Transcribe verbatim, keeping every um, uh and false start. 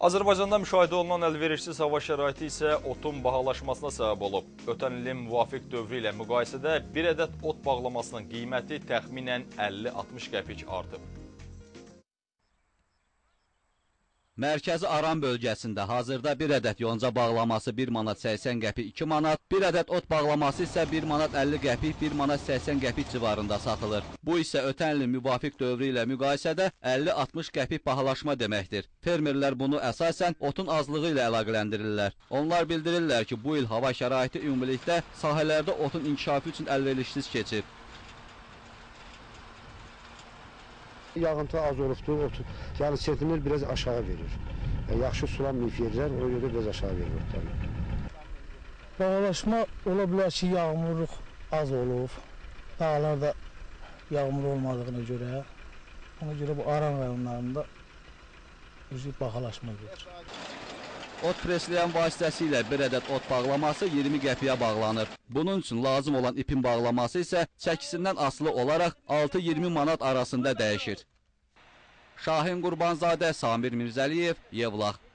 Azərbaycanda müşahidə olunan əlverişsiz hava şəraiti isə otun bahalaşmasına səbəb olub. Ötən ilin müvafiq dövrü ilə müqayisədə bir ədəd ot bağlamasının qiyməti təxminən əlli altmış qəpik artıb. Mərkəzi Aran bölgəsində hazırda bir ədəd yonca bağlaması bir manat səksən qəpik iki manat, bir ədəd ot bağlaması isə bir manat əlli qəpik bir manat səksən qəpik civarında satılır. Bu isə ötən ilin müvafiq dövrü ilə müqayisədə əlli altmış qəpik bahalaşma deməkdir. Fermerlər bunu əsasən otun azlığı ilə əlaqələndirirlər. Onlar bildirirlər ki, bu il hava şəraiti ümumilikdə sahələrdə otun inkişafı üçün əlverişsiz keçib. Yağıntı az olubdur, yəni sentner biraz aşağı verir. Yəni, yaxşı sulanmayıb yerlər, ona görə biraz aşağı verir otlarını. Bahalaşma ola bilər ki, yağmurluq az olub, dağlarda yağmur olmadığına görə, ona görə bu Aran rayonlarında bahalaşma gedir. Ot presləyən vasitəsilə bir ədəd ot bağlaması iyirmi qəpiyə bağlanır. Bunun üçün lazım olan ipin bağlaması isə çəkisindən asılı olaraq altı iyirmi manat arasında dəyişir. Şahin Qurbanzadə, Samir Mirzəliyev, Yevlax.